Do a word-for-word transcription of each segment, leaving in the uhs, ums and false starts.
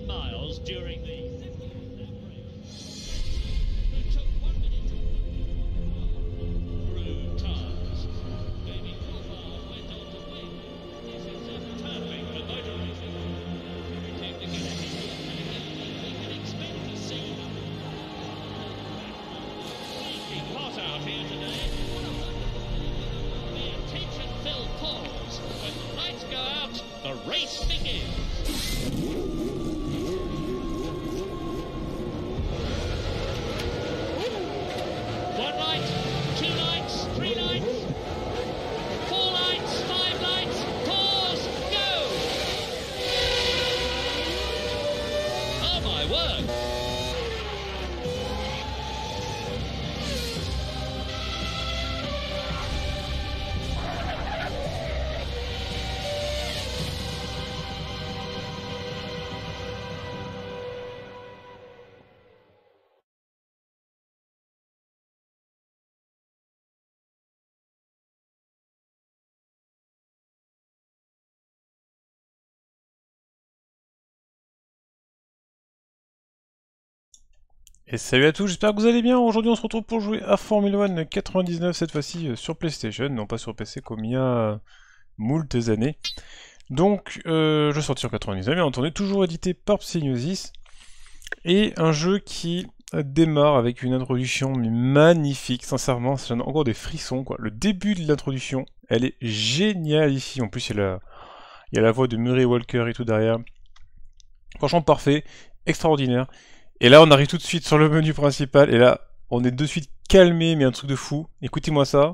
miles during the fiftieth lap race. Who took one minute through tires. Maybe Coulthard went on to win. This is a perfect for motor racing. Every team to get ahead, and we can expect to see flaking hot out here today. The attention-filled pause. When the lights go out, the race begins. One light, two lights, three lights, four lights, five lights, pause, go! Oh my word! Et salut à tous, j'espère que vous allez bien. Aujourd'hui on se retrouve pour jouer à Formula One quatre-vingt-dix-neuf, cette fois-ci sur PlayStation, non pas sur P C comme il y a moultes années. Donc euh, je sorti en quatre-vingt-dix-neuf, bien entendu, toujours édité par Psygnosis. Et un jeu qui démarre avec une introduction mais magnifique, sincèrement, ça donne encore des frissons, quoi. Le début de l'introduction, elle est géniale ici. En plus il y a la, il y a la voix de Murray Walker et tout derrière. Franchement parfait, extraordinaire. Et là, on arrive tout de suite sur le menu principal, et là, on est de suite calmé, mais un truc de fou. Écoutez-moi ça.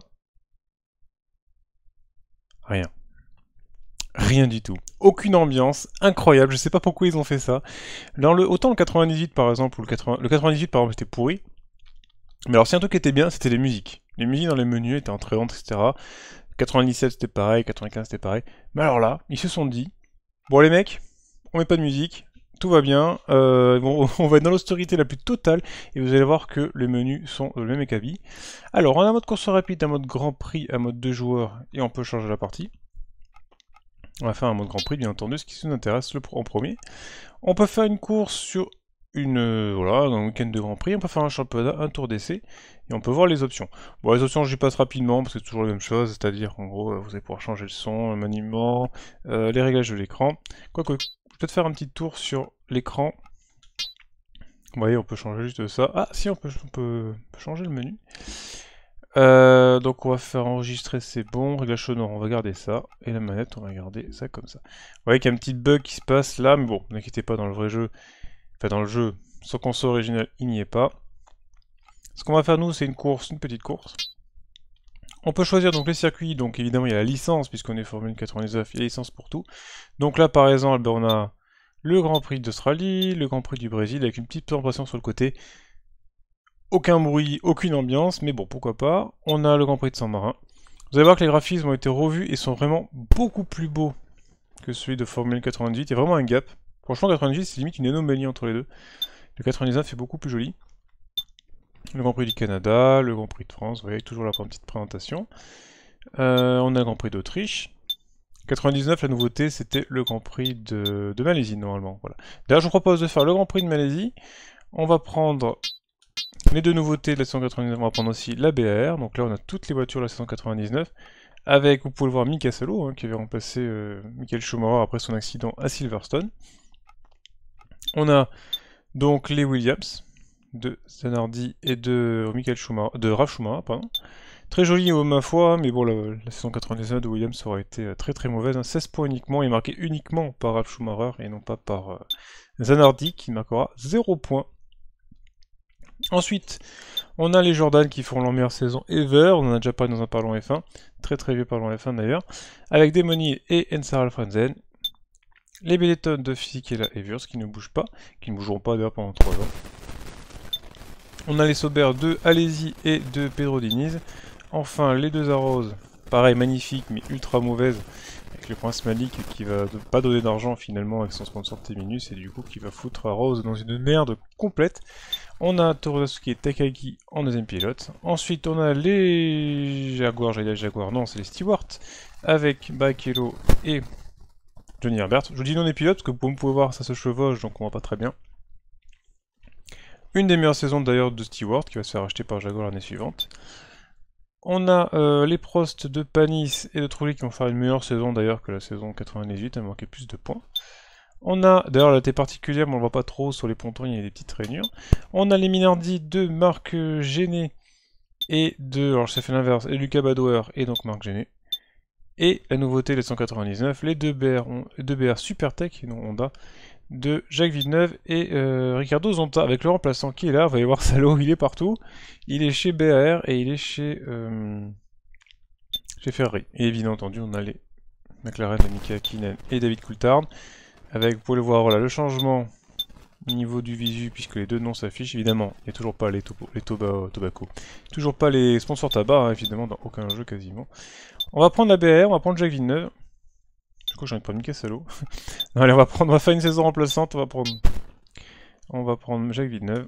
Rien. Rien du tout. Aucune ambiance, incroyable, je sais pas pourquoi ils ont fait ça. Dans le, autant le quatre-vingt-dix-huit par exemple, ou le, quatre-vingts, le quatre-vingt-dix-huit par exemple était pourri. Mais alors si un truc était bien, c'était les musiques. Les musiques dans les menus étaient entrantes, et cetera. quatre-vingt-dix-sept c'était pareil, quatre-vingt-quinze c'était pareil. Mais alors là, ils se sont dit, bon les mecs, on met pas de musique. Tout va bien, euh, bon, on va être dans l'austérité la plus totale, et vous allez voir que les menus sont le même acabit. Alors, on a un mode course rapide, un mode Grand Prix, un mode deux joueurs, et on peut changer la partie. On va faire un mode Grand Prix, bien entendu, ce qui nous intéresse le en premier. On peut faire une course sur une, euh, voilà, un week-end de Grand Prix, on peut faire un championnat, un tour d'essai, et on peut voir les options. Bon, les options, j'y passe rapidement, parce que c'est toujours la même chose, c'est-à-dire, en gros, vous allez pouvoir changer le son, le maniement, euh, les réglages de l'écran, quoique... Je vais peut-être faire un petit tour sur l'écran. Vous voyez, on peut changer juste ça. Ah, si, on peut, on peut, on peut changer le menu. Euh, donc, on va faire enregistrer, c'est bon. Réglage sonore, on va garder ça. Et la manette, on va garder ça comme ça. Vous voyez qu'il y a un petit bug qui se passe là, mais bon, n'inquiétez pas, dans le vrai jeu, enfin, dans le jeu, sans console originale, il n'y est pas. Ce qu'on va faire, nous, c'est une course, une petite course. On peut choisir donc les circuits, donc évidemment il y a la licence, puisqu'on est Formule quatre-vingt-dix-neuf, il y a la licence pour tout. Donc là par exemple, ben, on a le Grand Prix d'Australie, le Grand Prix du Brésil, avec une petite présentation sur le côté. Aucun bruit, aucune ambiance, mais bon, pourquoi pas. On a le Grand Prix de Saint-Marin. Vous allez voir que les graphismes ont été revus et sont vraiment beaucoup plus beaux que celui de Formule quatre-vingt-dix-huit. Il y a vraiment un gap. Franchement, quatre-vingt-dix-huit, c'est limite une anomalie entre les deux. Le quatre-vingt-dix-neuf est beaucoup plus joli. Le Grand Prix du Canada, le Grand Prix de France, vous voyez, toujours la petite présentation. Euh, on a le Grand Prix d'Autriche. quatre-vingt-dix-neuf, la nouveauté, c'était le Grand Prix de, de Malaisie, normalement. Voilà. D'ailleurs, je vous propose de faire le Grand Prix de Malaisie. On va prendre les deux nouveautés de la saison quatre-vingt-dix-neuf. On va prendre aussi la B A R. Donc là, on a toutes les voitures de la saison quatre-vingt-dix-neuf. Avec, vous pouvez le voir, Mika Salo, hein, qui avait remplacé euh, Michael Schumacher après son accident à Silverstone. On a donc les Williams de Zanardi et de Michael Schumacher, de Ralf Schumacher, pardon. Très joli, euh, ma foi, mais bon, la, la saison quatre-vingt-dix-neuf de Williams aurait été euh, très très mauvaise, hein. seize points uniquement, et marqué uniquement par Ralf Schumacher, et non pas par euh, Zanardi, qui marquera zéro point. Ensuite, on a les Jordan qui font leur meilleure saison ever, on en a déjà parlé dans un parlons F un, très très vieux parlons F un d'ailleurs, avec Demoni et Ensar Alfrenzen. Les Benetton de Fisichella et Wurz qui ne bougent pas, qui ne bougeront pas d'ailleurs pendant trois ans. On a les Sauber de Alesi et de Pedro Diniz. Enfin, les deux Arrows, pareil, magnifique, mais ultra mauvaise, avec le Prince Malik qui va pas donner d'argent finalement avec son sponsor T-Minus, et du coup qui va foutre Arrows dans une merde complète. On a Torozasuke et Takagi en deuxième pilote. Ensuite, on a les Jaguars, j'allais dire Jaguars, non, c'est les Stewart, avec Barrichello et Johnny Herbert. Je dis non épilote parce que vous pouvez voir, ça se chevauche, donc on voit pas très bien. Une des meilleures saisons d'ailleurs de Stewart, qui va se faire acheter par Jaguar l'année suivante. On a euh, les Prost de Panis et de Trulli qui vont faire une meilleure saison d'ailleurs que la saison quatre-vingt-dix-huit, elle manquait plus de points. On a, d'ailleurs elle était particulière, mais on le voit pas trop sur les pontons, il y a des petites rainures. On a les Minardi de Marc Gené et de, alors je sais fait l'inverse, et Lucas Badoer et donc Marc Gené. Et la nouveauté, les cent quatre-vingt-dix-neuf, les deux B R, deux B R Supertech, non Honda, de Jacques Villeneuve et euh, Ricardo Zonta, avec le remplaçant qui est là, vous allez voir salaud, il est partout. Il est chez B A R et il est chez, euh, chez Ferrari. Et bien entendu, on a les McLaren, de Mika Hakkinen et David Coulthard, avec, vous pouvez le voir, voilà, le changement au niveau du visu, puisque les deux noms s'affichent, évidemment, il n'y a toujours pas les, topo, les toba, tobacco, toujours pas les sponsors tabac, hein, évidemment, dans aucun jeu quasiment. On va prendre la B A R, on va prendre Jacques Villeneuve. Du coup, j'ai envie de prendre Mika Salo. Non, allez, on va prendre, on va faire une saison remplaçante, on va prendre, on va prendre Jacques Villeneuve.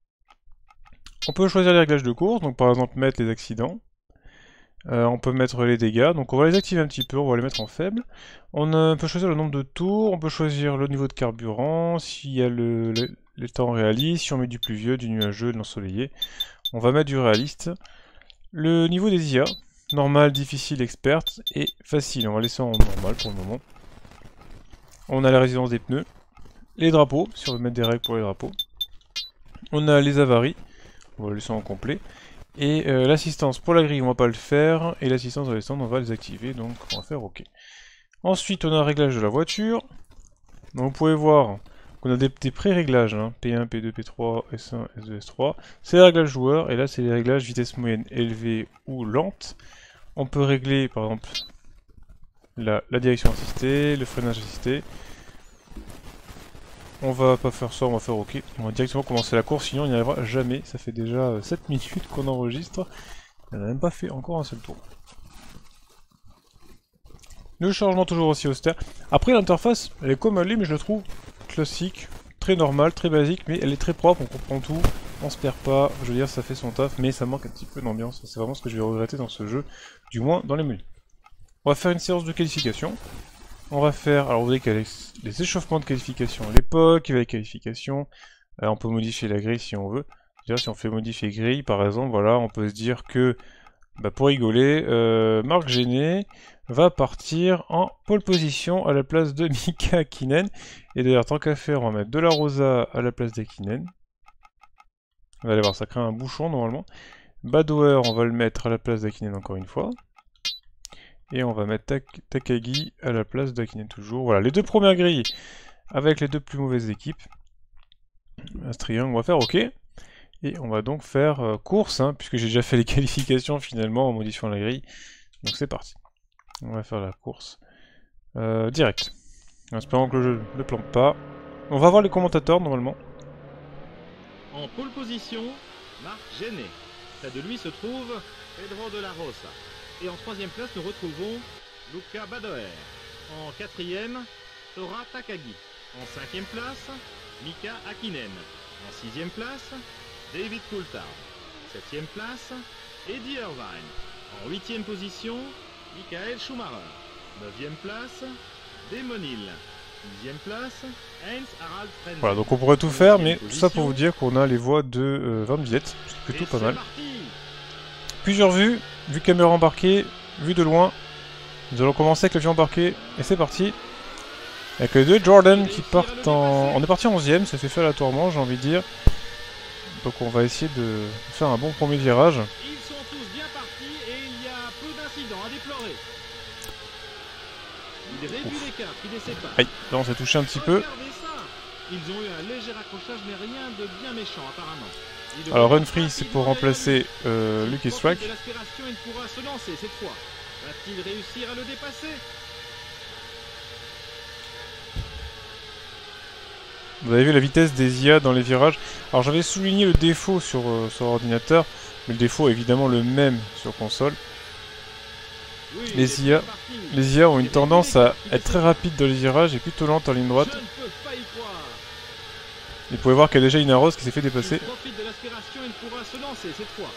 On peut choisir les réglages de course, donc par exemple mettre les accidents. Euh, on peut mettre les dégâts, donc on va les activer un petit peu, on va les mettre en faible. On euh, peut choisir le nombre de tours, on peut choisir le niveau de carburant, s'il y a le, le, les temps réalistes, si on met du pluvieux, du nuageux, de l'ensoleillé. On va mettre du réaliste. Le niveau des I A, normal, difficile, experte et facile. On va laisser en normal pour le moment. On a la résistance des pneus, les drapeaux, si on veut mettre des règles pour les drapeaux. On a les avaries, on va laisser en complet. Et euh, l'assistance pour la grille, on va pas le faire. Et l'assistance dans les stands, on va les activer, donc on va faire OK. Ensuite, on a un réglage de la voiture. Donc vous pouvez voir qu'on a des, des pré-réglages, hein, P un, P deux, P trois, S un, S deux, S trois. C'est les réglages joueurs, et là c'est les réglages vitesse moyenne élevée ou lente. On peut régler par exemple la, la direction assistée, le freinage assisté. On va pas faire ça, on va faire OK. On va directement commencer la course, sinon il n'y arrivera jamais. Ça fait déjà sept minutes qu'on enregistre. On n'a même pas fait encore un seul tour. Le changement toujours aussi austère. Après l'interface, elle est comme elle est, mais je la trouve classique, très normale, très basique, mais elle est très propre, on comprend tout, on se perd pas. Je veux dire, ça fait son taf, mais ça manque un petit peu d'ambiance. C'est vraiment ce que je vais regretter dans ce jeu, du moins dans les menus. On va faire une séance de qualification. On va faire, alors vous voyez qu'il y a les, les échauffements de qualification à l'époque, il y a les qualifications, euh, on peut modifier la grille si on veut. C'est-à-dire si on fait modifier grille, par exemple, voilà, on peut se dire que, bah, pour rigoler, euh, Marc Gené va partir en pole position à la place de Mika Hakkinen. Et d'ailleurs, tant qu'à faire, on va mettre de la Rosa à la place d'Hakkinen. Vous allez voir, ça crée un bouchon normalement. Badoer, on va le mettre à la place d'Hakkinen encore une fois. Et on va mettre Tak Takagi à la place d'Hakkinen toujours. Voilà, les deux premières grilles avec les deux plus mauvaises équipes. Un triangle, on va faire OK. Et on va donc faire euh, course, hein, puisque j'ai déjà fait les qualifications finalement en modifiant la grille. Donc c'est parti. On va faire la course euh, direct. En espérant que le jeu ne plante pas. On va voir les commentateurs normalement. En pole position, Marc Gené. Près de lui se trouve Pedro de la Rosa. Et en troisième place, nous retrouvons Luca Badoer. En quatrième, Tora Takagi. En cinquième place, Mika Hakkinen. En sixième place, David Coulthard. Septième place, Eddie Irvine. En huitième position, Michael Schumacher. Neuvième place, Damon Hill. Dixième place, Heinz Harald Frenzen. Voilà, donc on pourrait tout faire, mais tout ça pour vous dire qu'on a les voix de euh, Van Vliet, c'est plutôt pas mal. Parti. Plusieurs vues, vue caméra embarquée, vue de loin. Nous allons commencer avec l'avion embarqué, et c'est parti. Avec les deux Jordan qui partent en... On est parti en onzième, ça fait fait aléatoirement, j'ai envie de dire. Donc on va essayer de faire un bon premier virage. Ils sont tous bien partis et il y a peu d'incidents à déplorer. Il réduit l'écart qui les sépare. Aïe, là on s'est touché un petit peu. Regardez ça. Ils ont eu un léger accrochage mais rien de bien méchant apparemment. Alors Run Free c'est pour remplacer euh, Lucky Strike. L'aspiration, il pourra se lancer cette fois. Va-t-il réussir à le dépasser? Vous avez vu la vitesse des I A dans les virages. Alors j'avais souligné le défaut sur, euh, sur ordinateur, mais le défaut est évidemment le même sur console. Oui, les, I A, les I A ont une tendance à être très rapides dans les virages et plutôt lentes en ligne droite. Et vous pouvez voir qu'il y a déjà une Aros qui s'est fait dépasser. Il profite de l'aspiration, il pourra se lancer cette fois.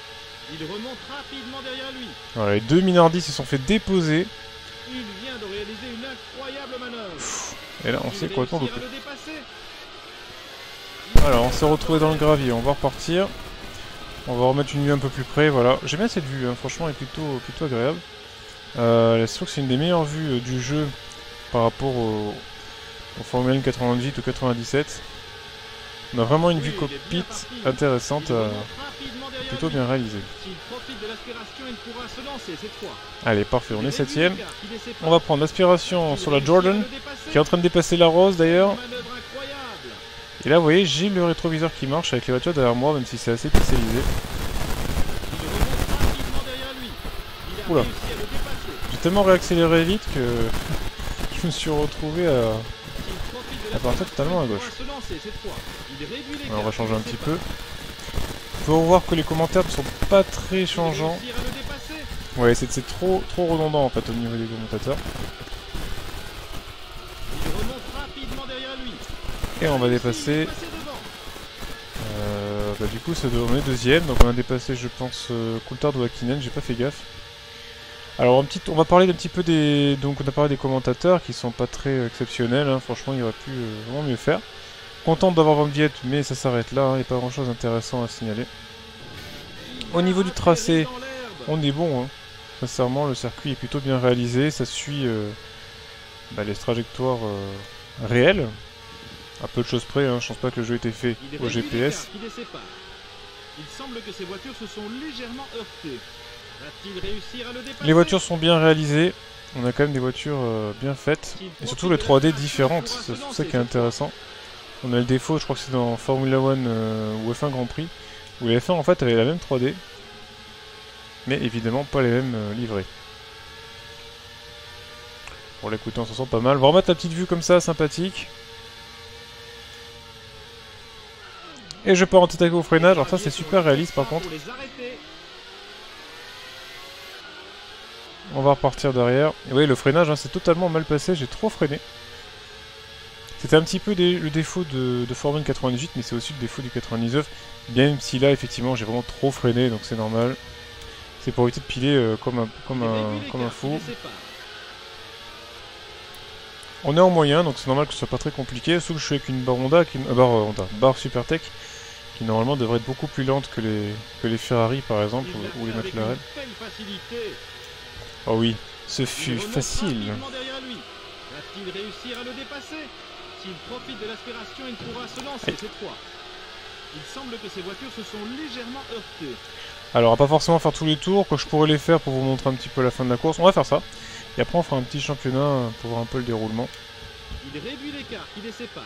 Il remonte rapidement derrière lui. Voilà, les deux Minardi se sont fait déposer. Il vient de réaliser réalisé une incroyable manœuvre. Et là, on Il sait quoi qu'on réussira louper. à le dépasser. Alors, on s'est retrouvé dans le gravier, on va repartir. On va remettre une vue un peu plus près, voilà. J'aime bien cette vue, hein. Franchement, elle est plutôt, plutôt agréable. Euh, c'est sûr que c'est une des meilleures vues euh, du jeu par rapport au, au Formule un quatre-vingt-dix-huit ou quatre-vingt-dix-sept. On a vraiment une vue Oui, il est bien cockpit parti. intéressante, Il euh, remonte rapidement derrière plutôt lui. bien réalisée. S'il profite de l'aspiration, il pourra se lancer cette fois. Allez, parfait, on Il est réduit septième. l'écart qui les sépare. On va prendre l'aspiration Il sur la réussira à Jordan, le dépasser. qui est en train de dépasser la Rose d'ailleurs. Une manœuvre incroyable. Et là, vous voyez, j'ai le rétroviseur qui marche avec les voitures derrière moi, même si c'est assez pixelisé. Il remonte rapidement derrière lui. Il a Oula. réussi à le dépasser. J'ai tellement réaccéléré vite que je me suis retrouvé à... S'il profite de à partir l'aspiration, totalement à il gauche. pourra se lancer cette fois. Il réduit l'écart Ouais, on va changer qui un les petit sépare. peu. Faut voir que les commentaires ne sont pas très Il changeants. réussira à le dépasser. Ouais, c'est c'est trop, trop redondant en fait au niveau des commentateurs. Il remonte rapidement derrière lui. Et on va Il a réussi, dépasser... il est passé devant. Euh, bah du coup, ça doit- on est deuxième, donc on a dépassé, je pense, euh, Coulthard ou Hakkinen, j'ai pas fait gaffe. Alors, un petit, on va parler un petit peu des... Donc on a parlé des commentateurs qui sont pas très euh, exceptionnels, hein. Franchement, il aurait pu euh, vraiment mieux faire. Content d'avoir Van Viet, mais ça s'arrête là, il n'y a pas grand chose d'intéressant à signaler. Au niveau du tracé, Dans l'herbe. on est bon, hein. Sincèrement, le circuit est plutôt bien réalisé, ça suit euh, bah, les trajectoires euh, réelles. À peu de choses près, hein. Je pense pas que le jeu ait été fait Il au réduit G P S. l'écart qui les sépare. Il semble que ces voitures se sont légèrement heurtées. Va-t-il réussir à le dépasser? Les voitures sont bien réalisées, on a quand même des voitures euh, bien faites, et surtout les trois D différentes, c'est ça qui est intéressant. On a le défaut, je crois que c'est dans Formula One euh, ou F un Grand Prix, où les F un en fait avaient la même trois D, mais évidemment pas les mêmes euh, livrets. Pour l'écouter, on s'en sent pas mal. On va remettre la petite vue comme ça, sympathique. Et je pars en tête au freinage, alors ça c'est super réaliste par contre. Pour les arrêter. On va repartir derrière. Et vous voyez, le freinage, hein, c'est totalement mal passé, j'ai trop freiné. C'était un petit peu des, le défaut de, de Formule quatre-vingt-dix-huit, mais c'est aussi le défaut du quatre-vingt-dix-neuf. Même si là, effectivement, j'ai vraiment trop freiné, donc c'est normal. C'est pour éviter de piler euh, comme, un, comme, Il un, réduit comme un l'écart qui fou. les sépare. On est en moyen, donc c'est normal que ce soit pas très compliqué. Sauf que je suis avec une barre Honda, qui, euh, barre, euh, Honda, barre Supertech, qui normalement devrait être beaucoup plus lente que les, que les Ferrari par exemple, Il l'a ou, ou les fait avec McLaren. une telle facilité. Oh oui, ce Il fut remonte facile. rapidement derrière lui. Va-t-il réussir à le dépasser? S'il profite de l'aspiration, il pourra se lancer Aïe. cette fois. Il semble que ces voitures se sont légèrement heurtées. Alors, on va pas forcément faire tous les tours, que je pourrais les faire pour vous montrer un petit peu la fin de la course. On va faire ça. Et après, on fera un petit championnat euh, pour voir un peu le déroulement. Il réduit l'écart qui les sépare.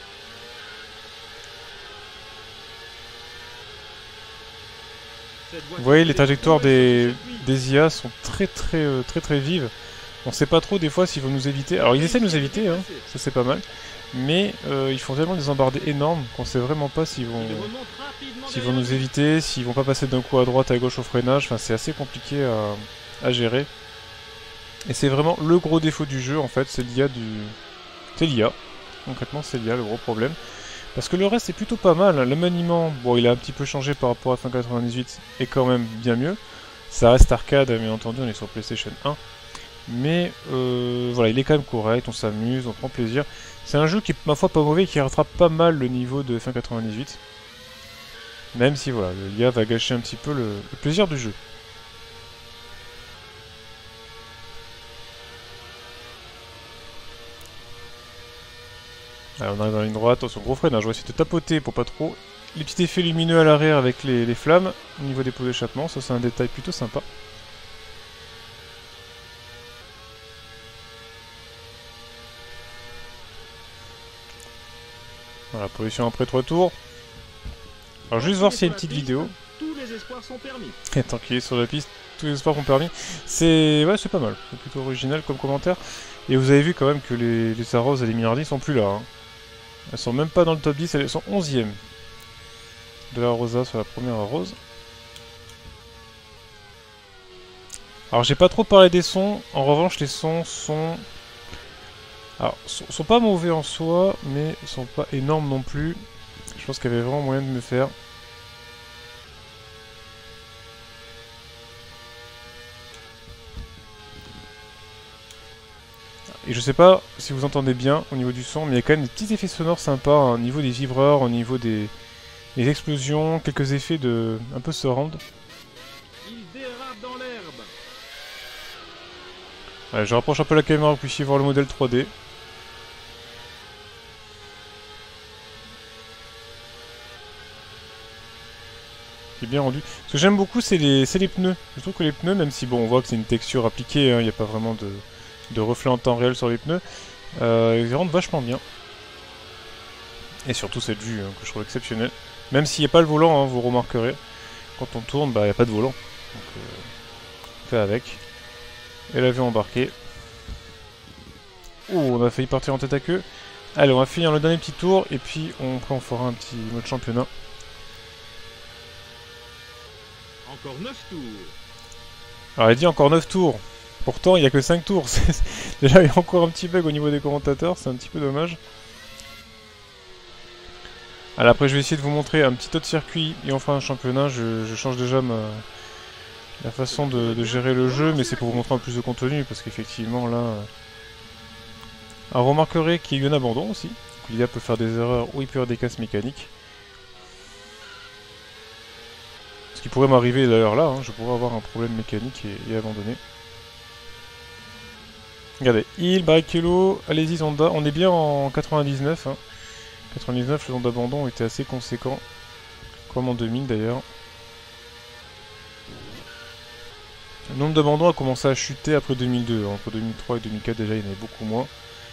Cette voiture Vous voyez, les fait trajectoires prouesses des, sur le circuit. des I A sont très très euh, très très vives. On sait pas trop des fois s'ils vont nous éviter. Alors, ils essaient de nous éviter, hein, ça c'est pas mal. Mais euh, ils font tellement des embardées énormes qu'on sait vraiment pas s'ils vont, Il remonte rapidement s'ils vont derrière nous lui. éviter, s'ils vont pas passer d'un coup à droite, à gauche au freinage. Enfin, c'est assez compliqué à, à gérer. Et c'est vraiment le gros défaut du jeu en fait, c'est l'I A du. C'est l'I A. Concrètement, c'est l'I A le gros problème. Parce que le reste est plutôt pas mal. Le maniement, bon, il a un petit peu changé par rapport à F un quatre-vingt-dix-huit, est quand même bien mieux. Ça reste arcade, bien entendu, on est sur PlayStation un. Mais euh, voilà, il est quand même correct, on s'amuse, on prend plaisir. C'est un jeu qui est, ma foi, pas mauvais, qui rattrape pas mal le niveau de F un quatre-vingt-dix-huit. Même si, voilà, l'I A va gâcher un petit peu le, le plaisir du jeu. Alors on arrive dans la ligne droite, attention, gros freinage, on va essayer de tapoter pour pas trop. Les petits effets lumineux à l'arrière avec les, les flammes au niveau des pots d'échappement, ça c'est un détail plutôt sympa. Voilà, position après trois tours. Alors juste voir s'il y a une petite vidéo. Tous les espoirs sont permis. Et tant qu'il est sur la piste, tous les espoirs ont permis. C'est ouais, c'est pas mal, c'est plutôt original comme commentaire. Et vous avez vu quand même que les, les Saros et les Minardi sont plus là. Hein. Elles sont même pas dans le top dix, elles sont onzième. De la Rosa sur la première rose. Alors j'ai pas trop parlé des sons, en revanche les sons sont... Alors, sont, sont pas mauvais en soi, mais ils sont pas énormes non plus. Je pense qu'il y avait vraiment moyen de me faire. Et je sais pas si vous entendez bien au niveau du son, mais il y a quand même des petits effets sonores sympas hein, au niveau des vibreurs, au niveau des, des explosions, quelques effets de un peu surround. Il dérape dans l'herbe. Ouais, je rapproche un peu la caméra pour que vous puissiez voir le modèle trois D. Qui est bien rendu. Ce que j'aime beaucoup, c'est les, les pneus. Je trouve que les pneus, même si bon, on voit que c'est une texture appliquée, il hein, n'y a pas vraiment de, de reflet en temps réel sur les pneus, euh, ils rendent vachement bien. Et surtout cette vue hein, que je trouve exceptionnelle. Même s'il n'y a pas le volant, hein, vous remarquerez. Quand on tourne, bah il n'y a pas de volant. Donc euh, on fait avec. Et la vue embarquée. Oh, on a failli partir en tête à queue. Allez, on va finir le dernier petit tour et puis on, après on fera un petit mode championnat. Encore neuf tours. Alors il dit encore neuf tours. Pourtant il n'y a que cinq tours. Déjà il y a encore un petit bug au niveau des commentateurs, c'est un petit peu dommage. Alors après je vais essayer de vous montrer un petit autre circuit et on fera un championnat. Je, je change déjà ma, la façon de, de gérer le jeu, mais c'est pour vous montrer un peu plus de contenu parce qu'effectivement là... Euh... Alors vous remarquerez qu'il y a eu un abandon aussi. L'I A peut faire des erreurs ou il peut y avoir des casses mécaniques. Ce qui pourrait m'arriver d'ailleurs là, hein, je pourrais avoir un problème mécanique et, et abandonner. Regardez, il, Barrichello, allez-y Zonda, on est bien en quatre-vingt-dix-neuf. Hein. quatre-vingt-dix-neuf, le nombre d'abandons était assez conséquent, comme en deux mille d'ailleurs. Le nombre d'abandons a commencé à chuter après deux mille deux, entre deux mille trois et deux mille quatre déjà il y en avait beaucoup moins.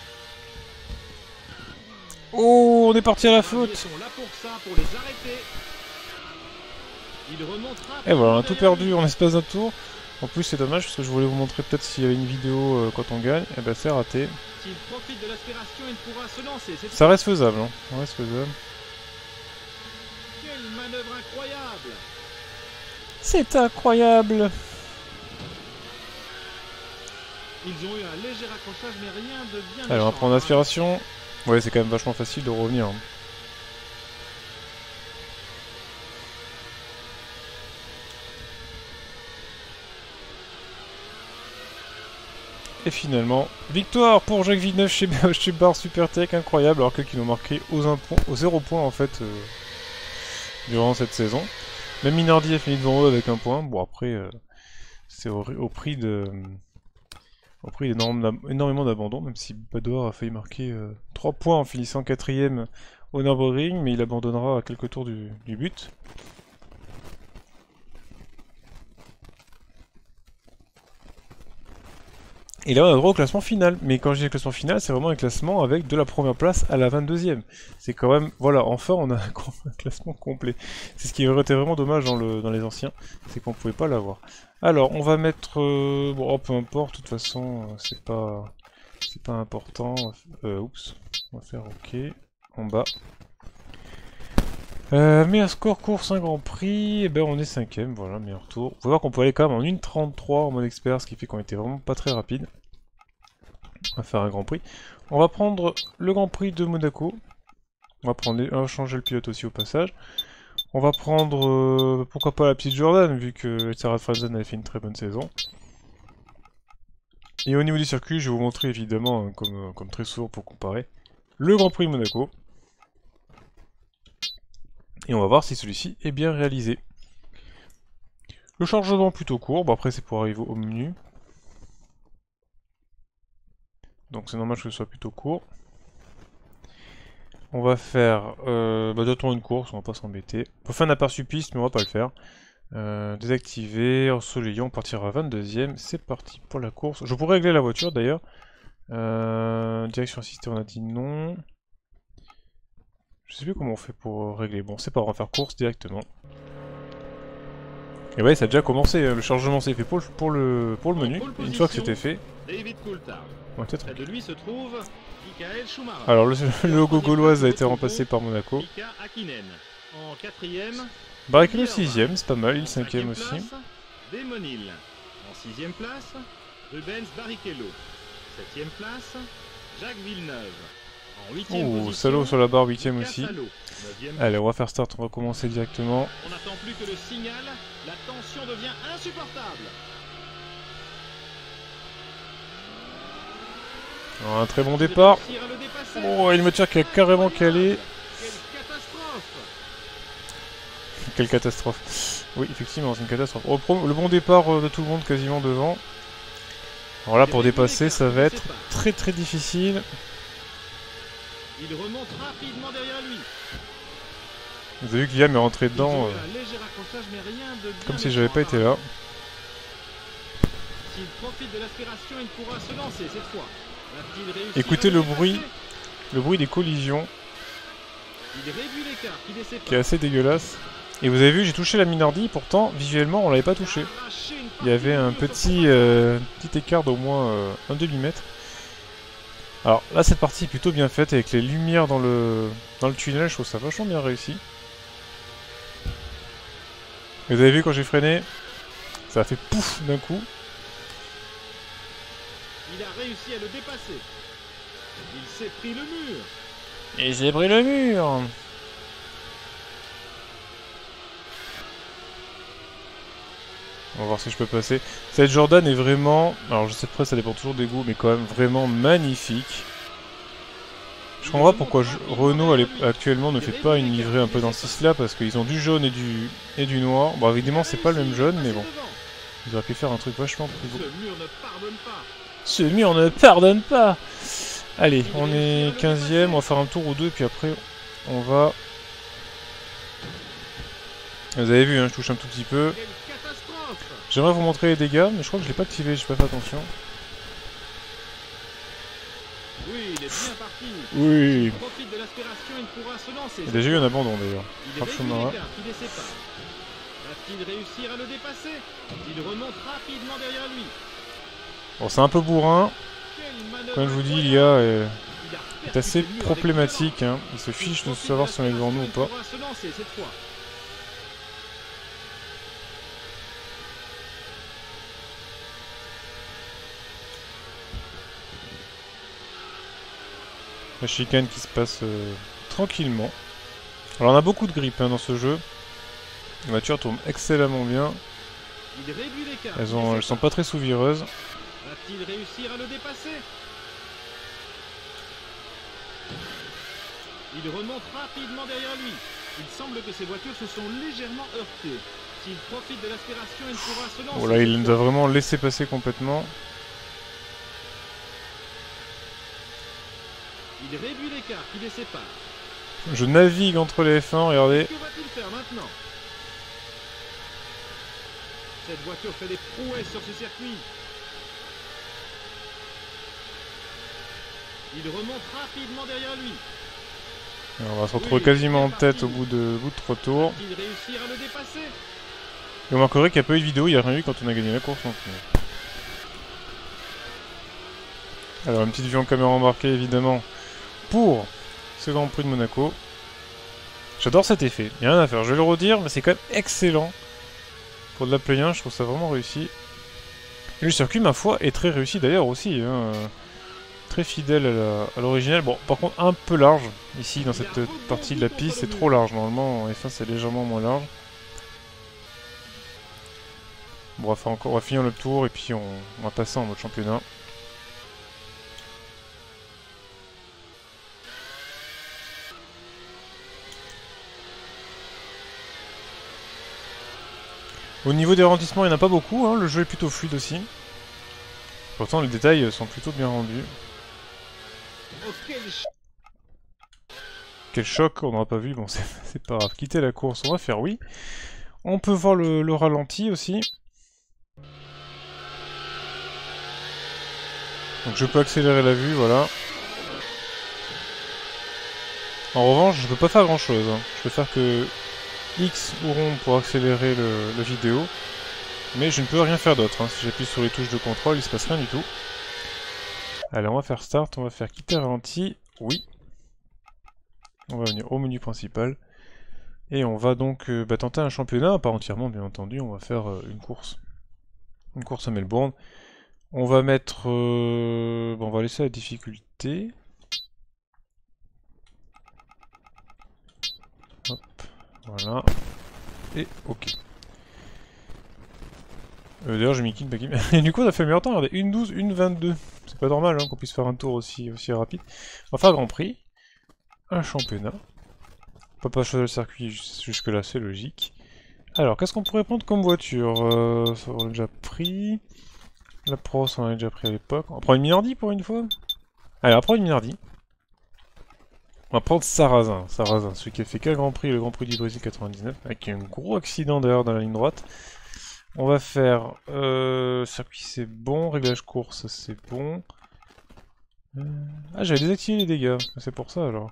Oh, on est parti à la faute. Et voilà, on a tout perdu en espace d'un tour. En plus c'est dommage parce que je voulais vous montrer peut-être s'il y avait une vidéo euh, quand on gagne. Et ben c'est raté. Ça reste faisable, hein. Ça reste faisable. Quelle manœuvre incroyable! C'est incroyable! Ils ont eu un léger accrochage mais rien de bien. Allez, on va prendre aspiration. Ouais, c'est quand même vachement facile de revenir. Hein. Et finalement, victoire pour Jacques Villeneuve chez, chez Bar Supertech, incroyable, alors qu'ils ont marqué aux, un point, aux zéro point en fait euh, durant cette saison. Même Minardi a fini devant eux avec un point. Bon après, euh, c'est au, au prix de... Au prix d'énormément d'abandon, même si Badoer a failli marquer euh, trois points en finissant quatrième au Nürburgring, mais il abandonnera à quelques tours du, du but. Et là on a droit au classement final, mais quand je dis classement final, c'est vraiment un classement avec de la première place à la vingt-deuxième. C'est quand même, voilà, enfin on a un classement complet. C'est ce qui aurait été vraiment dommage dans, le, dans les anciens, c'est qu'on pouvait pas l'avoir. Alors on va mettre, euh, bon oh, peu importe, de toute façon euh, c'est pas, c'est pas important. Euh, oups, on va faire OK, en bas. Euh, meilleur score course, un grand prix, et ben on est cinquième, voilà, meilleur tour. Faut voir qu'on peut aller quand même en une trente-trois en mode expert, ce qui fait qu'on était vraiment pas très rapide. On va faire un grand prix. On va prendre le grand prix de Monaco. On va, prendre, on va changer le pilote aussi au passage. On va prendre, euh, pourquoi pas la petite Jordan, vu que Sarah Frenzen avait fait une très bonne saison. Et au niveau du circuit, je vais vous montrer évidemment, comme, comme très souvent pour comparer, le Grand Prix de Monaco. Et on va voir si celui-ci est bien réalisé. Le chargement plutôt court, bon après c'est pour arriver au menu. Donc c'est normal que ce soit plutôt court. On va faire euh, bah, d'autant une course, on va pas s'embêter. On peut faire un aperçu piste, mais on va pas le faire. Euh, désactiver, ensoleillé, on partira à vingt-deuxième. C'est parti pour la course. Je pourrais régler la voiture d'ailleurs. Euh, direction assistée, on a dit non. Je sais plus comment on fait pour régler. Bon, c'est pas, on va faire course directement. Et ouais, ça a déjà commencé. Le chargement s'est fait pour le, pour le, pour le menu. Une fois que c'était fait. David Coulthard. Ouais, peut-être. Près de lui se trouve Michael Schumacher. Alors, le, le logo gauloise a été remplacé par Monaco. Mika Hakkinen. En quatrième. Barrichello sixième, c'est pas mal. Il cinquième aussi. Damon Hill. En sixième place, Rubens Barrichello. Septième place, Jacques Villeneuve. En huitième Oh, position, Salo sur la barre, huitième aussi. Salo. Allez, on va faire start, on va commencer directement. On n'attend plus que le signal, la tension devient insupportable. Alors, un très bon départ. Réussir à le dépasser. Oh, une voiture qui a carrément calé. Quelle catastrophe! Quelle catastrophe. Oui, effectivement, c'est une catastrophe. Oh, pro- le bon départ euh, de tout le monde quasiment devant. Alors là, pour dépasser, ça va être très très difficile. Il remonte rapidement derrière lui. Vous avez vu que Liam est rentré Ils dedans ont euh, eu un léger accrochage, mais rien de bien comme si méchant j'avais pas été là. apparemment. S'il profite de l'aspiration, il pourra se lancer cette fois. Va-t-il réussir Écoutez à le dépasser? bruit. Le bruit des collisions Il réduit l'écart, il est qui est assez dégueulasse. Et vous avez vu, j'ai touché la Minardi, pourtant visuellement on l'avait pas touché. Il y avait un petit, euh, petit écart d'au moins euh, un demi-mètre. Alors là cette partie est plutôt bien faite avec les lumières dans le, dans le tunnel, je trouve ça vachement bien réussi. Et vous avez vu quand j'ai freiné, ça a fait pouf d'un coup. Il a réussi à le dépasser. Il s'est pris le mur. Et j'ai pris le mur. On va voir si je peux passer. Cette Jordan est vraiment... Alors je sais pas, ça dépend toujours des goûts, mais quand même vraiment magnifique. Je comprends pas pourquoi je... Renault actuellement ne fait pas une livrée un peu dans ce style-là, parce qu'ils ont du jaune et du, et du noir. Bon évidemment c'est pas le même jaune, mais bon. Ils auraient pu faire un truc vachement plus beau. Ce mur ne pardonne pas. Ce mur ne pardonne pas. Allez, on est quinzième, on va faire un tour ou deux, puis après on va... Vous avez vu, hein, je touche un tout petit peu. Quelle catastrophe! J'aimerais vous montrer les dégâts, mais je crois que je l'ai pas activé, j'ai pas fait attention. Oui, il est bien parti. Oui. Il profite de l'aspiration, il pourra se lancer. Il y a déjà eu un abandon d'ailleurs. Il Hop, réduit Schumacher. l'écart qui les sépare. Va-t-il réussir à le dépasser? Il remonte rapidement derrière lui. Bon, c'est un peu bourrin. Quelle manœuvre Comme je vous dis, incroyable. il y a est, Il a est percuté assez le mur avec problématique. Hein. Il se violence. fiche de Il profite savoir si on est devant nous ou l'aspiration, pas. il pourra se lancer cette fois. La chicane qui se passe euh, tranquillement. Alors on a beaucoup de grippe hein, dans ce jeu. Les voitures tournent excellemment bien. Il réduit l'écart. Elles, qui ont, les elles sont sépare. pas très souvireuses. Va-t-il réussir à le dépasser? Il remonte rapidement derrière lui. Il semble que ces voitures se sont légèrement heurtées. S'il profite de l'aspiration, il pourra se lancer. Bon là, il cette nous a fois. vraiment laissé passer complètement. Il réduit l'écart qui les sépare. Je navigue entre les F un, regardez. Que va-t-il faire maintenant? Cette voiture fait des prouesses sur ce circuit. Il remonte rapidement derrière lui. Et on va se retrouver quasiment en tête au bout de, au bout de trois tours. Va-t-il réussir à le dépasser? Et vous remarquerez qu'il n'y a pas eu de vidéo, il n'y a rien eu quand on a gagné la course non plus. Alors une petite vue en caméra embarquée évidemment pour ce Grand Prix de Monaco. J'adore cet effet, il n'y a rien à faire, je vais le redire, mais c'est quand même excellent. Pour de la Play un, je trouve ça vraiment réussi. Et le circuit, ma foi, est très réussi d'ailleurs aussi. Hein. Très fidèle à l'original. Bon, par contre, un peu large. Ici, dans cette partie de la piste, c'est trop large. Normalement, en F un, c'est légèrement moins large. Bon, on va, faire encore, on va finir le tour et puis on, on va passer en mode championnat. Au niveau des ralentissements, il n'y en a pas beaucoup, hein. Le jeu est plutôt fluide aussi. Pourtant, les détails sont plutôt bien rendus. Oh, quel ch- Quel choc, on n'aura pas vu, bon c'est pas grave. Quitter la course, on va faire oui. On peut voir le, le ralenti aussi. Donc je peux accélérer la vue, voilà. En revanche, je peux pas faire grand chose. Hein. Je peux faire que X ou rond pour accélérer le, la vidéo. Mais je ne peux rien faire d'autre. Hein. Si j'appuie sur les touches de contrôle, il se passe rien du tout. Allez, on va faire start, on va faire quitter ralenti. Oui. On va venir au menu principal. Et on va donc euh, bah, tenter un championnat, pas entièrement bien entendu, on va faire euh, une course. Une course à Melbourne. On va mettre... Euh... Bon, on va laisser la difficulté. Hop, voilà. Et ok. Euh, D'ailleurs, j'ai mis kill, pas kill. Et du coup, on a fait le meilleur temps, regardez, une douze, une vingt-deux. C'est pas normal hein, qu'on puisse faire un tour aussi, aussi rapide. On va faire un Grand Prix. Un championnat. On peut pas choisir le circuit jusque là, c'est logique. Alors, qu'est-ce qu'on pourrait prendre comme voiture euh, ça, on l'a déjà pris. La Pros, on l'a déjà pris à l'époque. On prend une Minardi pour une fois. Allez, on va prendre une Minardi. On va prendre Sarrazin, Sarrazin, celui qui a fait qu'un Grand Prix, le Grand Prix du Brésil quatre-vingt-dix-neuf, avec un gros accident d'ailleurs dans la ligne droite. On va faire... Euh, circuit c'est bon, réglage course c'est bon. Euh, ah, j'avais désactivé les dégâts, c'est pour ça alors.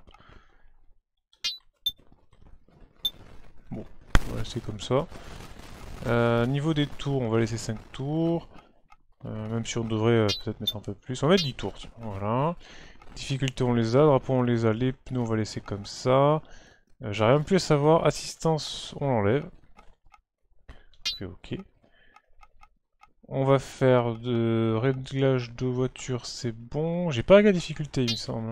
Bon, on va laisser comme ça. Euh, niveau des tours, on va laisser cinq tours. Euh, même si on devrait euh, peut-être mettre un peu plus. On va mettre dix tours, tiens, voilà. Difficulté on les a, drapeau on les a, les pneus on va laisser comme ça. Euh, J'arrive même plus à savoir, assistance on l'enlève. Ok, ok. On va faire de réglage de voiture, c'est bon. J'ai pas réglé la difficulté il me semble.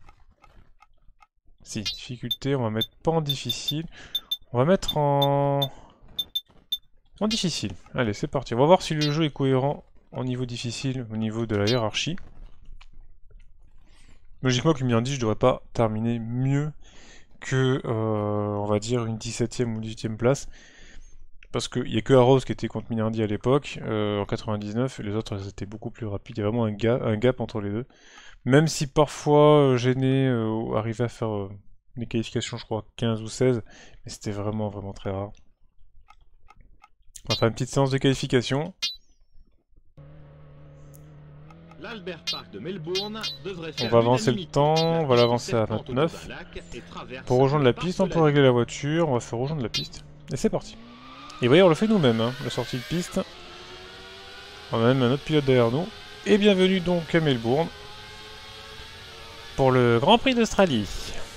Si, difficulté, on va mettre pas en difficile. On va mettre en... en difficile. Allez, c'est parti. On va voir si le jeu est cohérent en niveau difficile, au niveau de la hiérarchie. Logiquement, comme il dit, je devrais pas terminer mieux que, euh, on va dire, une dix-septième ou dix-huitième place. Parce qu'il n'y a que Arrows qui était contre Minardi à l'époque, euh, en quatre-vingt-dix-neuf, et les autres étaient beaucoup plus rapides. Il y a vraiment un, ga un gap entre les deux. Même si parfois, euh, Gêné euh, arrivait à faire euh, des qualifications, je crois, quinze ou seize, mais c'était vraiment, vraiment très rare. On va faire une petite séance de qualification. L'Albert Park de Melbourne devrait faire On va avancer le l'unanimité. temps, on va l'avancer à La piste vingt-neuf. serpente au lac et traverse Pour rejoindre le la piste, parc on de peut la régler la voiture, on va faire rejoindre la piste. Et c'est parti. Et voyez, on le fait nous-mêmes, hein, la sortie de piste. On a même un autre pilote derrière nous. Et bienvenue donc à Melbourne pour le Grand Prix d'Australie.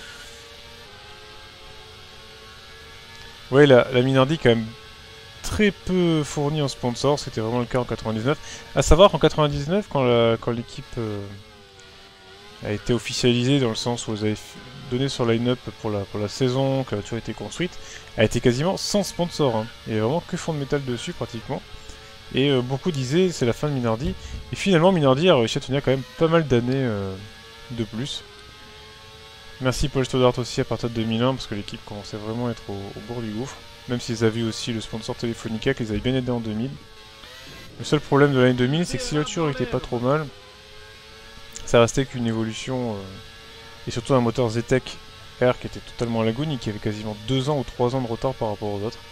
Ouais, la, la Minardi quand même très peu fournie en sponsor, c'était vraiment le cas en quatre-vingt-dix-neuf. A savoir qu'en quatre-vingt-dix-neuf, quand l'équipe euh, a été officialisée, dans le sens où vous avez donné sur line-up pour la, pour la saison, que la voiture a été construite, elle a été quasiment sans sponsor. Hein. Il n'y avait vraiment que fond de métal dessus pratiquement. Et euh, beaucoup disaient c'est la fin de Minardi. Et finalement Minardi a réussi à tenir quand même pas mal d'années euh, de plus. Merci Paul Stoddart aussi à partir de deux mille un parce que l'équipe commençait vraiment à être au, au bord du gouffre. Même s'ils avaient aussi le sponsor Telefonica qui les avait bien aidés en deux mille. Le seul problème de l'année deux mille c'est que si la voiture était pas trop mal, ça restait qu'une évolution euh, et surtout un moteur Zetec R qui était totalement à la goune et qui avait quasiment deux ans ou trois ans de retard par rapport aux autres.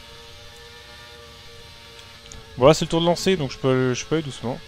Voilà, c'est le tour de lancer, donc je peux, je peux aller doucement.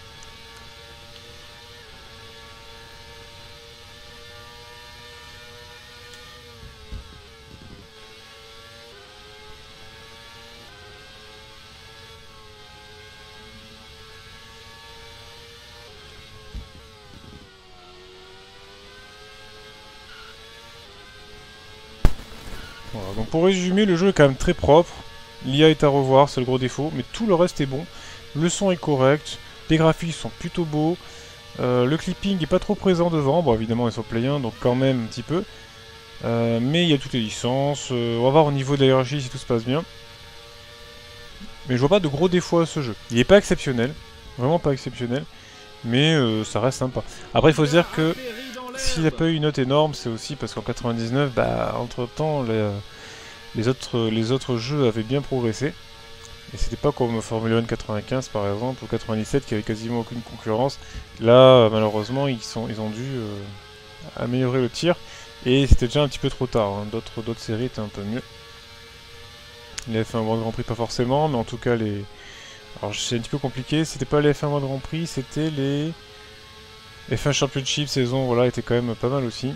Voilà, donc pour résumer, le jeu est quand même très propre. L'I A est à revoir, c'est le gros défaut, mais tout le reste est bon. Le son est correct, les graphiques sont plutôt beaux, euh, le clipping est pas trop présent devant, bon évidemment il est sur Play un, donc quand même un petit peu. Euh, mais il y a toutes les licences, euh, on va voir au niveau de la hiérarchie si tout se passe bien. Mais je vois pas de gros défauts à ce jeu. Il est pas exceptionnel, vraiment pas exceptionnel, mais euh, ça reste sympa. Après il faut se dire que s'il n'a pas eu une note énorme, c'est aussi parce qu'en quatre-vingt-dix-neuf, bah entre temps les, les, autres, les autres jeux avaient bien progressé. Et c'était pas comme Formula un quatre-vingt-quinze par exemple, ou quatre-vingt-dix-sept qui avait quasiment aucune concurrence. Là, malheureusement, ils, sont, ils ont dû euh, améliorer le tir. Et c'était déjà un petit peu trop tard, hein. D'autres d'autres séries étaient un peu mieux. Les F un World Grand Prix pas forcément, mais en tout cas les... Alors c'est un petit peu compliqué, c'était pas les F un World Grand Prix, c'était les... F un Championship saison, voilà, était quand même pas mal aussi.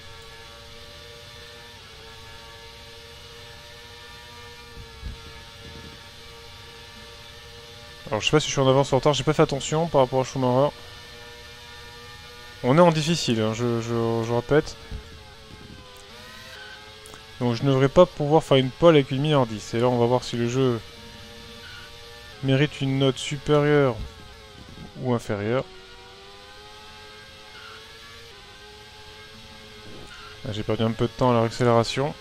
Alors je sais pas si je suis en avance ou en retard, j'ai pas fait attention par rapport à Schumacher. On est en difficile, hein, je, je, je répète. Donc je ne devrais pas pouvoir faire une pole avec une Minardi. Et là on va voir si le jeu mérite une note supérieure ou inférieure. J'ai perdu un peu de temps à la réaccélération.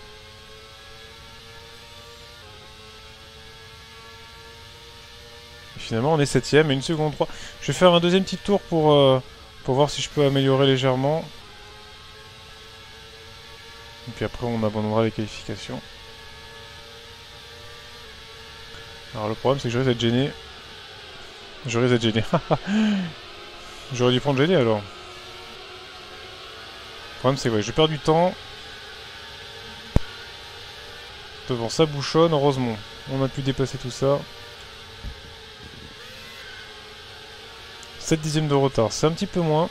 finalement on est septième et une seconde trois. Je vais faire un deuxième petit tour pour, euh, pour voir si je peux améliorer légèrement. Et puis après on abandonnera les qualifications. Alors le problème c'est que je risque d'être gêné. Je risque d'être gêné. J'aurais dû prendre gêné alors. Le problème c'est que ouais, je perds du temps. Devant ça bouchonne, heureusement. On a pu dépasser tout ça. sept dixièmes de retard, c'est un petit peu moins.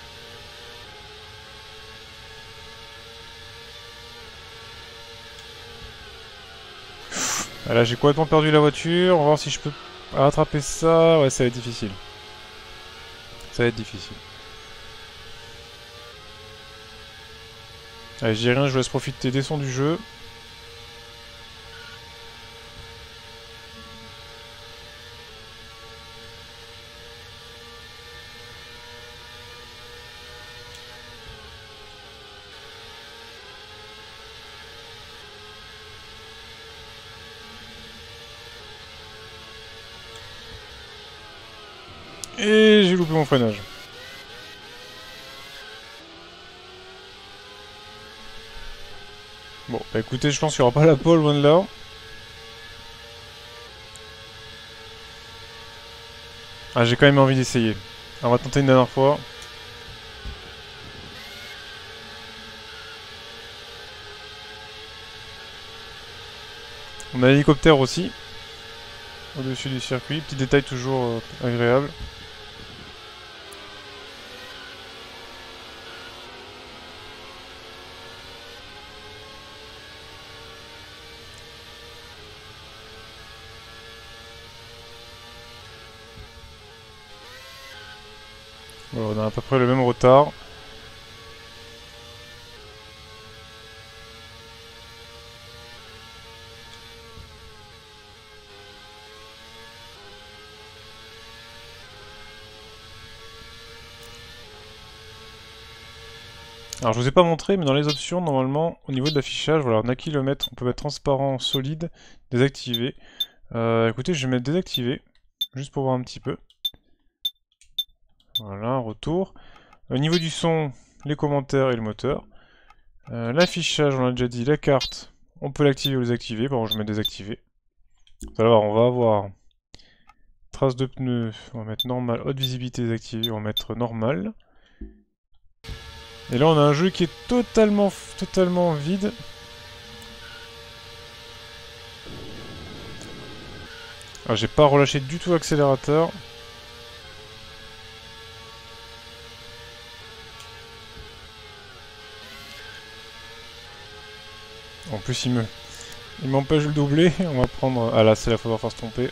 Là j'ai complètement perdu la voiture, on va voir si je peux rattraper ça. Ouais, ça va être difficile. Ça va être difficile. Allez, je dis rien, je vous laisse profiter des sons du jeu. Et j'ai loupé mon freinage. Bon, bah écoutez, je pense qu'il n'y aura pas la pole loin de là. Ah, j'ai quand même envie d'essayer. On va tenter une dernière fois. On a l'hélicoptère aussi. Au-dessus du circuit. Petit détail toujours euh, agréable. Voilà, on a à peu près le même retard. Alors je vous ai pas montré, mais dans les options, normalement, au niveau de l'affichage, voilà, on a kilomètres, on peut mettre transparent, solide, désactivé. Euh, écoutez, je vais mettre désactivé, juste pour voir un petit peu. Voilà, retour. Au niveau du son, les commentaires et le moteur. Euh, l'affichage, on l'a déjà dit, la carte, on peut l'activer ou désactiver. Bon, je mets désactivé. Alors, on va avoir trace de pneus, on va mettre normal, haute visibilité désactivée, on va mettre normal. Et là, on a un jeu qui est totalement, totalement vide. Alors, j'ai pas relâché du tout l'accélérateur. En plus, il me, il m'empêche de le doubler. On va prendre. Ah là, c'est là, il faudra faire se tromper.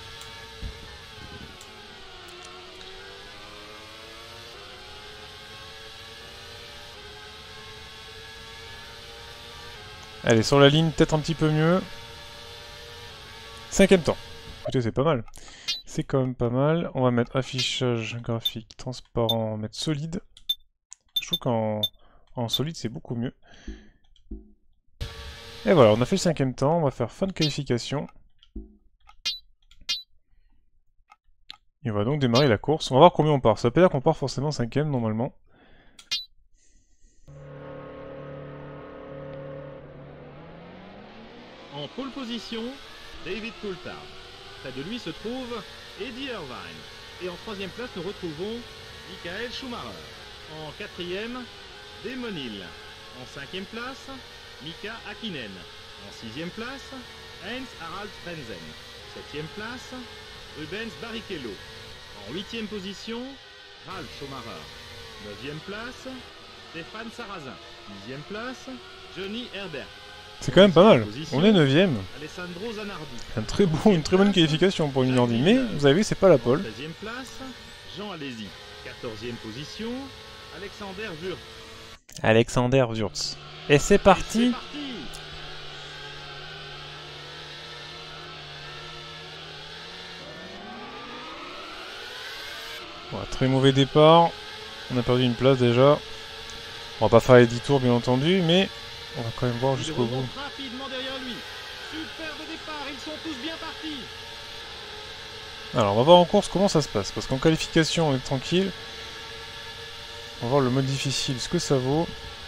Allez, sur la ligne, peut-être un petit peu mieux. Cinquième temps. Écoutez, c'est pas mal. C'est quand même pas mal. On va mettre affichage graphique transparent, on va mettre solide. Je trouve qu'en en solide, c'est beaucoup mieux. Et voilà, on a fait le cinquième temps. On va faire fin de qualification. Et on va donc démarrer la course. On va voir combien on part. Ça veut pas dire qu'on part forcément cinquième normalement. En pole position, David Coulthard. Près de lui se trouve Eddie Irvine. Et en troisième place, nous retrouvons Michael Schumacher. En quatrième, Damon Hill. En cinquième place, Mika Hakkinen. En sixième place, Heinz Harald Frenzen. Septième place, Rubens Barrichello. En huitième position, Ralf Schumacher. Neuvième place, Stéphane Sarrazin. Dixième place, Johnny Herbert. C'est quand même pas mal. On est neuvième. Alessandro Zanardi. Un très bon, une très bonne qualification pour une Nordi. Mais vous avez vu, c'est pas la pole. treizième place, Jean Alesi. quatorzième position, Alexander Wurz. Alexander Wurz. Et c'est parti. C'est parti. Voilà, très mauvais départ. On a perdu une place déjà. On va pas faire les dix tours bien entendu, mais on va quand même voir jusqu'au bout. Rapidement derrière lui. Superbe départ, ils sont tous bien partis. Alors on va voir en course comment ça se passe, parce qu'en qualification on est tranquille. On va voir le mode difficile, ce que ça vaut.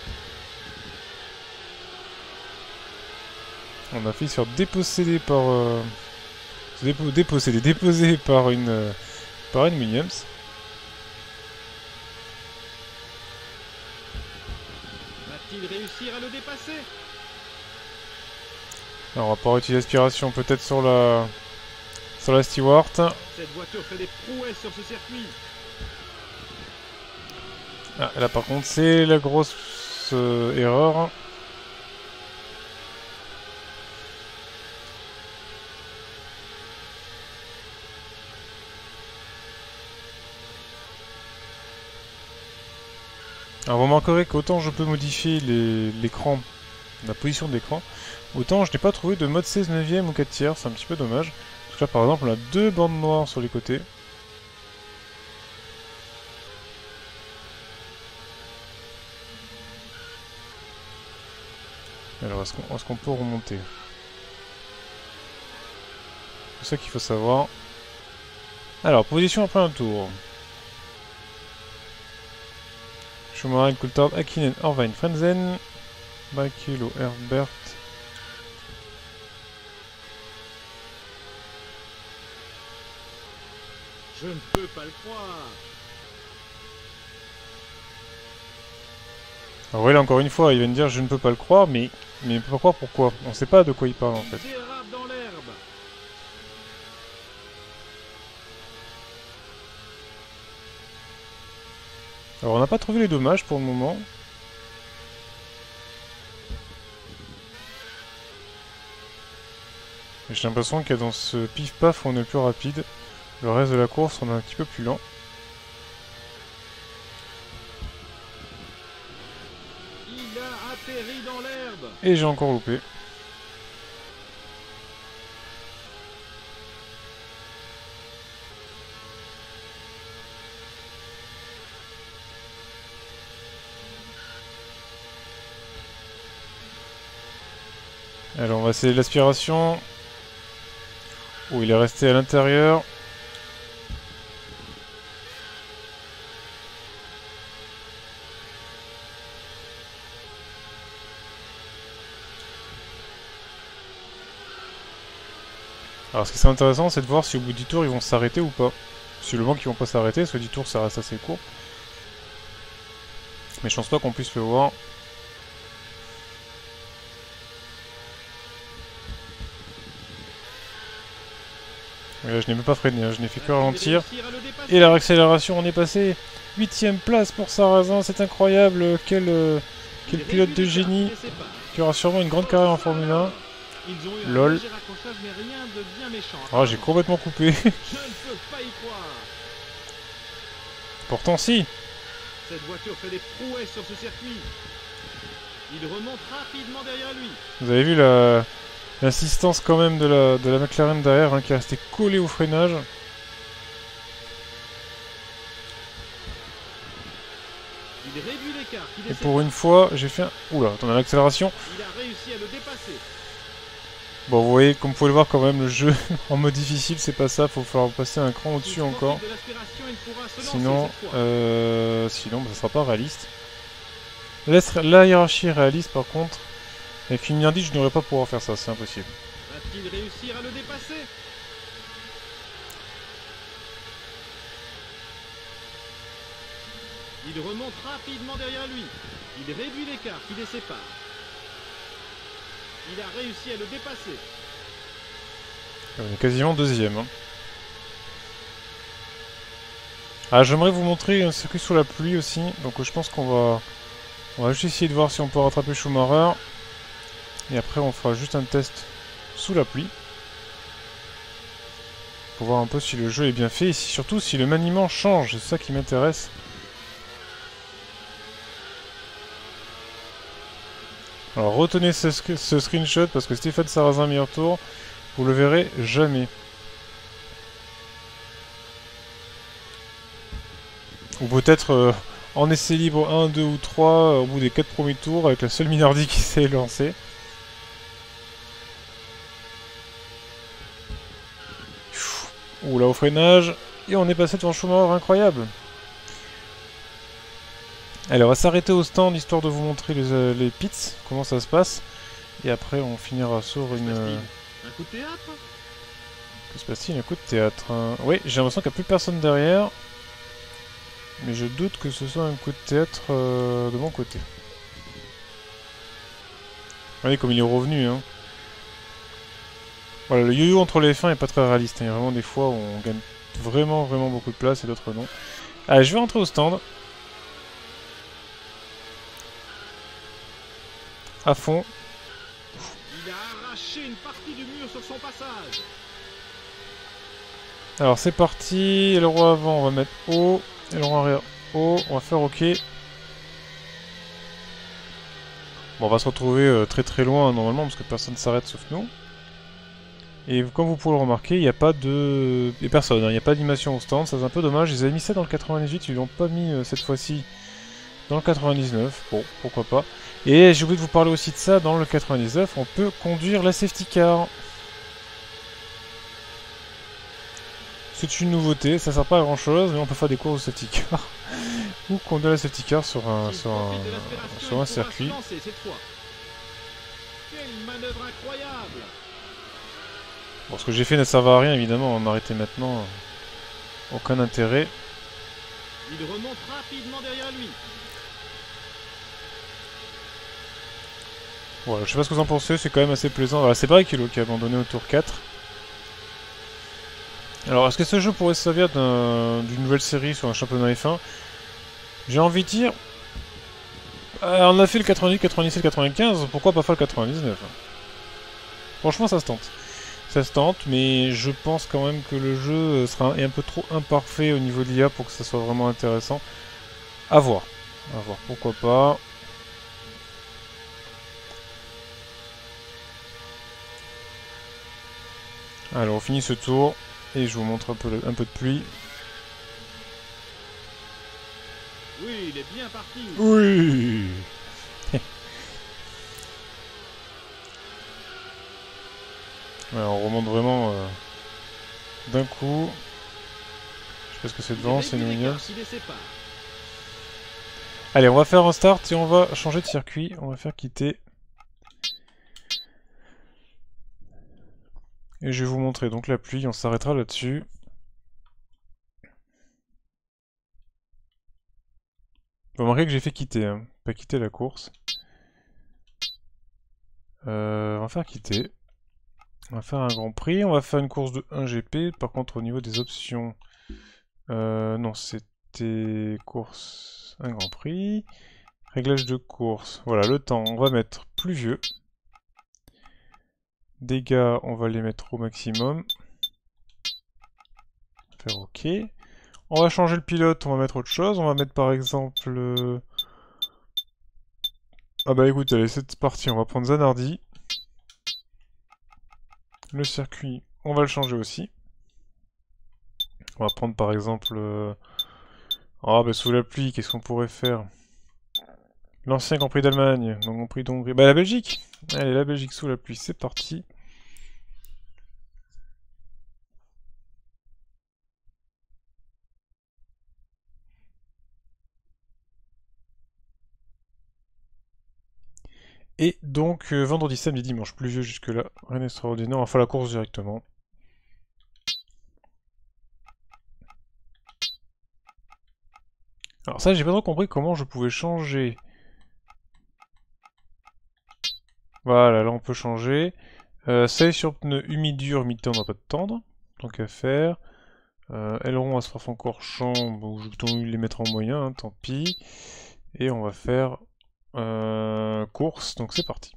On a failli se faire déposséder par... Euh, dépo déposséder, déposer par une... Euh, par une Williams. Va-t-il réussir à le dépasser? Alors on va pouvoir utiliser l'aspiration peut-être sur la... sur la Stewart. Cette voiture fait des prouesses sur ce circuit. Ah, là par contre c'est la grosse euh, erreur. Alors vous remarquerez qu'autant je peux modifier l'écran, la position de l'écran, autant je n'ai pas trouvé de mode seize neuvième ou quatre tiers, c'est un petit peu dommage. Parce que là par exemple on a deux bandes noires sur les côtés. Alors est-ce qu'on est-ce qu'on peut remonter? C'est ça qu'il faut savoir. Alors position après un tour. Schumacher, Coulthard, Hakkinen, Irvine, Frenzen, Barrichello, Herbert. Je ne peux pas le croire. Alors là encore une fois, il va me dire je ne peux pas le croire, mais mais pas croire pourquoi. On sait pas de quoi il parle en fait. Il dérape dans l'herbe. Alors on n'a pas trouvé les dommages pour le moment. J'ai l'impression qu'il y a dans ce pif-paf on est plus rapide. Le reste de la course on est un petit peu plus lent. Il a atterri dans l'herbe. Et j'ai encore loupé. Alors on va essayer l'aspiration. Oh, il est resté à l'intérieur. Alors ce qui serait intéressant c'est de voir si au bout du tour ils vont s'arrêter ou pas. Possiblement qu'ils vont pas s'arrêter, parce que dix tours ça reste assez court. Mais je pense pas qu'on puisse le voir. Et là, je n'ai même pas freiné, hein, je n'ai fait que ralentir. Et la réaccélération, on est passé huitième place pour Sarrazin, c'est incroyable. Quel, euh, quel pilote de génie qui aura sûrement une grande carrière en Formule un. Lol. Ah, j'ai complètement coupé. Je ne peux pas y croire. Pourtant, si. Cette voiture fait des prouesses sur ce circuit. Il remonte rapidement derrière lui. Vous avez vu la... l'assistance quand même de la, de la McLaren derrière, hein, qui est restée collée au freinage. Il réduit l'écart. Et pour une fois, j'ai fait un... Oula, attends, l'accélération. Il a réussi à le dépasser. Bon, vous voyez, comme vous pouvez le voir quand même, le jeu en mode difficile, c'est pas ça, faut falloir passer un cran au-dessus encore. Sinon, euh, sinon, bah, ça sera pas réaliste. Laisse la hiérarchie est réaliste par contre. Avec une Mirdi, je n'aurais pas pouvoir faire ça, c'est impossible. Va-t-il réussir à le dépasser? Il remonte rapidement derrière lui. Il réduit l'écart qui les sépare. Il a réussi à le dépasser. On est quasiment deuxième. Hein. Ah, j'aimerais vous montrer un circuit sous la pluie aussi. Donc je pense qu'on va... On va juste essayer de voir si on peut rattraper Schumacher. Et après on fera juste un test sous la pluie. Pour voir un peu si le jeu est bien fait. Et si, surtout si le maniement change. C'est ça qui m'intéresse. Alors retenez ce, ce screenshot parce que Stéphane Sarrazin meilleur tour, vous le verrez jamais. Ou peut-être euh, en essai libre un, deux ou trois euh, au bout des quatre premiers tours avec la seule Minardi qui s'est lancée. Oula, au freinage. Et on est passé devant Schumacher, incroyable. Allez, on va s'arrêter au stand histoire de vous montrer les, euh, les pits, comment ça se passe. Et après, on finira sur une... Euh... Un coup de théâtre? Que se passe-t-il? Un coup de théâtre. Hein. Oui, j'ai l'impression qu'il n'y a plus personne derrière. Mais je doute que ce soit un coup de théâtre euh, de mon côté. Regardez comme il est revenu. Hein. Voilà, le yo-yo entre les fins est pas très réaliste. Hein. Il y a vraiment des fois où on gagne vraiment, vraiment beaucoup de place et d'autres non. Allez, je vais rentrer au stand. À fond. Il a arraché une partie du mur sur son passage. Alors c'est parti. Aileron avant, on va mettre haut. Aileron arrière haut. On va faire OK. Bon, on va se retrouver euh, très très loin normalement parce que personne ne s'arrête sauf nous. Et comme vous pouvez le remarquer, il n'y a pas de... Il n'y a personne, hein. Il n'y a pas d'animation au stand, ça c'est un peu dommage. Ils avaient mis ça dans le quatre-vingt-dix-huit, ils l'ont pas mis euh, cette fois-ci dans le quatre-vingt-dix-neuf. Bon, pourquoi pas. Et j'ai oublié de vous parler aussi de ça, dans le quatre-vingt-dix-neuf, on peut conduire la safety car. C'est une nouveauté, ça sert pas à grand chose, mais on peut faire des courses de safety car. Ou conduire la safety car sur un, sur un, sur un circuit. Quelle manœuvre incroyable! Bon, ce que j'ai fait ne servait à rien, évidemment, on va m'arrêter maintenant. Aucun intérêt. Il remonte rapidement derrière lui. Voilà, je sais pas ce que vous en pensez, c'est quand même assez plaisant. Voilà, c'est Barrichello qui a abandonné au tour quatre. Alors, est-ce que ce jeu pourrait se servir d'une nouvelle série sur un championnat F un? J'ai envie de dire... Euh, on a fait le quatre-vingt-dix, quatre-vingt-dix-sept, quatre-vingt-quinze, pourquoi pas faire le quatre-vingt-dix-neuf? Franchement, ça se tente. Ça se tente, mais je pense quand même que le jeu sera un peu trop imparfait au niveau de l'I A pour que ça soit vraiment intéressant. À voir. À voir, pourquoi pas. Alors, on finit ce tour, et je vous montre un peu, un peu de pluie. Oui, il est bien parti. Oui. Ouais, on remonte vraiment euh, d'un coup. Je sais pas ce que c'est devant, c'est une Williams. Allez, on va faire un start et on va changer de circuit. On va faire quitter. Et je vais vous montrer donc la pluie, on s'arrêtera là-dessus. Vous remarquez que j'ai fait quitter, hein. Pas quitter la course. Euh, on va faire quitter. On va faire un Grand Prix, on va faire une course de un G P. Par contre, au niveau des options... Euh, non, c'était course, un Grand Prix. Réglage de course. Voilà, le temps, on va mettre pluvieux. Dégâts, on va les mettre au maximum. Faire OK. On va changer le pilote, on va mettre autre chose. On va mettre par exemple... Euh... Ah bah écoute, allez, c'est parti, on va prendre Zanardi. Le circuit, on va le changer aussi. On va prendre par exemple... Euh... Ah bah sous la pluie, qu'est-ce qu'on pourrait faire? L'ancien Grand Prix d'Allemagne, donc Grand Prix d'Hongrie. Bah la Belgique! Allez, la Belgique sous la pluie, c'est parti. Et donc, euh, vendredi, samedi, dimanche, pluvieux jusque-là, rien d'extraordinaire, on va faire la course directement. Alors ça, j'ai pas trop compris comment je pouvais changer. Voilà, là on peut changer. Euh, ça est sur pneu humide-dur, humidité on n'a pas de tendre, tant qu'à faire. Euh, aileron, asphalte encore champ, bon, je vais les mettre en moyen, hein, tant pis. Et on va faire euh, course, donc c'est parti.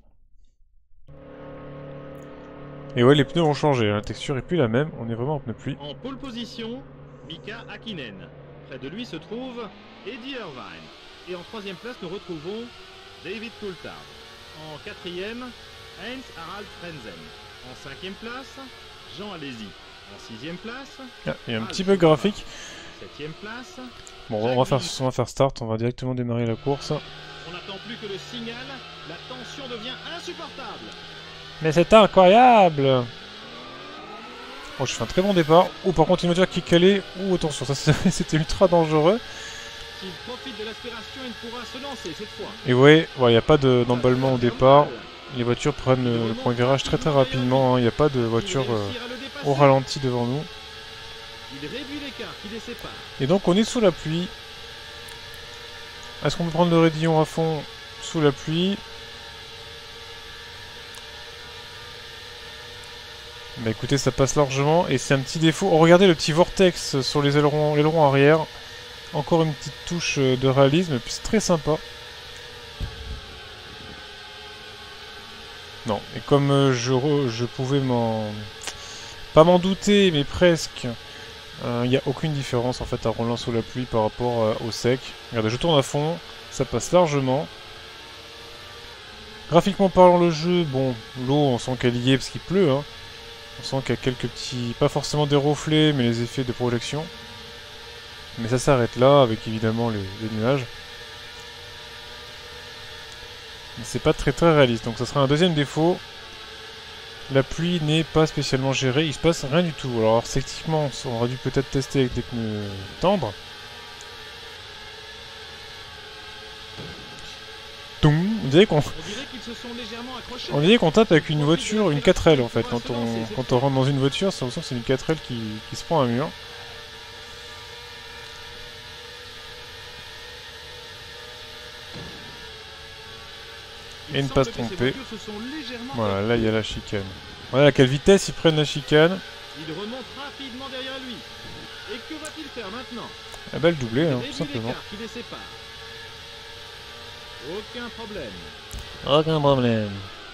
Et ouais, les pneus ont changé, hein, la texture est plus la même, on est vraiment en pneu pluie. En pole position, Mika Hakkinen. Près de lui se trouve Eddie Irvine. Et en troisième place, nous retrouvons David Coulthard. En quatrième, Heinz Harald Frenzen. En cinquième place, Jean Alesi. En sixième place, ah, il y a un petit bug graphique. Septième place. Bon, on va, faire, on va faire start, on va directement démarrer la course. On n'attend plus que le signal, la tension devient insupportable. Mais c'est incroyable! Oh, je fais un très bon départ. Oh, par contre, une voiture qui est calée. Oh, attention, ça c'était ultra dangereux. S'il profite de l'aspiration, il pourra se lancer cette fois. Et ouais, il ouais, n'y a pas d'emballement au départ. Les voitures prennent euh, le point de virage très très rapidement. Il hein. n'y a pas de voiture euh, au ralenti devant nous. Il réduit l'écart qui les sépare. Et donc on est sous la pluie. Est-ce qu'on peut prendre le raidillon à fond sous la pluie? Bah écoutez, ça passe largement et c'est un petit défaut. Oh, regardez le petit vortex sur les ailerons, l'aileron arrière. Encore une petite touche de réalisme, et puis c'est très sympa. Non, et comme euh, je, re, je pouvais m'en... pas m'en douter, mais presque, il euh, n'y a aucune différence en fait à roulant sous la pluie par rapport euh, au sec. Regardez, je tourne à fond, ça passe largement. Graphiquement parlant, le jeu, bon, l'eau, on sent qu'elle y est parce qu'il pleut, hein. On sent qu'il y a quelques petits, pas forcément des reflets, mais les effets de projection. Mais ça s'arrête là, avec évidemment les, les nuages. Mais c'est pas très très réaliste, donc ça sera un deuxième défaut. La pluie n'est pas spécialement gérée, il se passe rien du tout. Alors techniquement, on aurait dû peut-être tester avec des pneus tendres. Toum, on dirait qu'on on dirait qu'on tape avec une voiture, une quatre L en fait. Quand on, quand on rentre dans une voiture, c'est l'impression que c'est une quatre L qui, qui se prend un mur. Et ne pas se tromper. Voilà, là il y a la chicane. Voilà à quelle vitesse ils prennent la chicane. Il remonte rapidement derrière lui. Et que va-t-il faire maintenant? Ah bah le doublé, hein, tout simplement. Aucun problème. Aucun problème.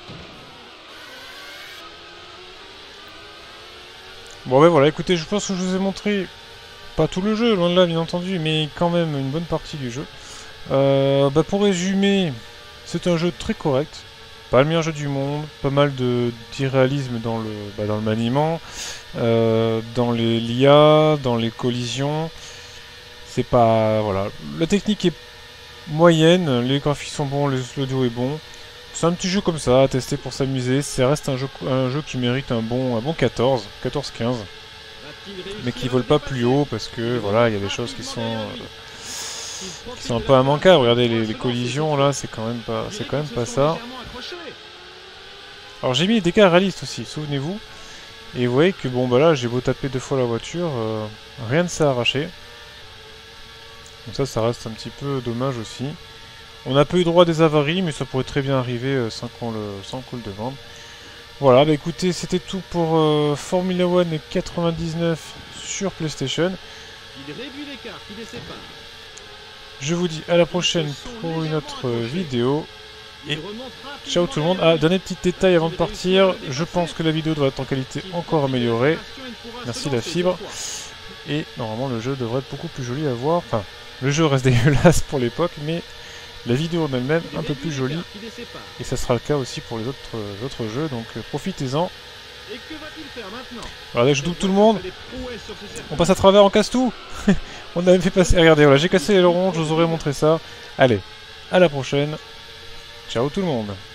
Bon ben voilà, écoutez, je pense que je vous ai montré, pas tout le jeu, loin de là bien entendu, mais quand même une bonne partie du jeu. Euh, bah pour résumer, c'est un jeu très correct, pas le meilleur jeu du monde, pas mal d'irréalisme dans le, bah dans le maniement, euh, dans les l'I A, dans les collisions. C'est pas... voilà. La technique est moyenne, les graphiques sont bons, l'audio est bon. C'est un petit jeu comme ça, à tester pour s'amuser. Ça reste un jeu, un jeu qui mérite un bon, un bon quatorze, quatorze quinze. Mais qui vole pas plus haut parce que voilà, il y a des choses qui sont... Euh, qui sont un peu immanquables. Regardez les, les collisions là, c'est quand même pas, c'est quand même pas ça. Alors j'ai mis les dégâts réalistes aussi, souvenez-vous. Et vous voyez que bon bah là, j'ai beau taper deux fois la voiture, euh, rien ne s'est arraché. Donc ça, ça reste un petit peu dommage aussi. On n'a pas eu droit à des avaries, mais ça pourrait très bien arriver euh, sans qu'on le, sans qu'on le demande. Voilà, bah écoutez, c'était tout pour euh, Formula One quatre-vingt-dix-neuf sur PlayStation. Il réduit l'écart qui les sépare. Je vous dis à la prochaine pour une autre vidéo. Et ciao tout le monde. Ah, dernier petit détail avant de partir. Je pense que la vidéo doit être en qualité encore améliorée. Merci la fibre. Et normalement le jeu devrait être beaucoup plus joli à voir. Enfin, le jeu reste dégueulasse pour l'époque, mais la vidéo en elle-même un peu plus jolie. Et ça sera le cas aussi pour les autres, euh, autres jeux, donc euh, profitez-en. Voilà, dès que je double tout le monde, on passe à travers, on casse tout. On avait fait passer... Regardez, voilà, j'ai cassé l'aileron, je vous aurais montré ça. Allez, à la prochaine. Ciao tout le monde.